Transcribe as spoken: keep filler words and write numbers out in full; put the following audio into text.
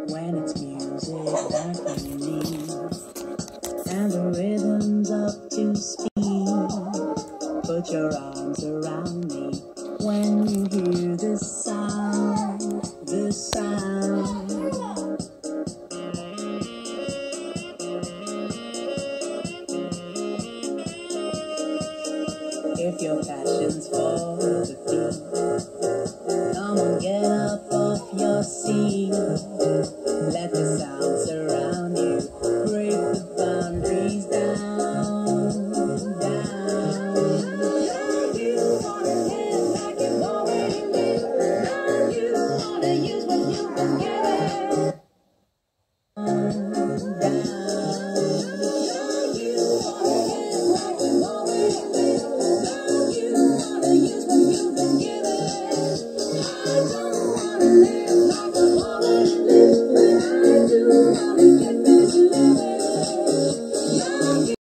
when it's music that you need, and the rhythm's up to speed. Put your arms around me when you hear this sound, this sound. If your passion's for the beat, come on, get up off your seat.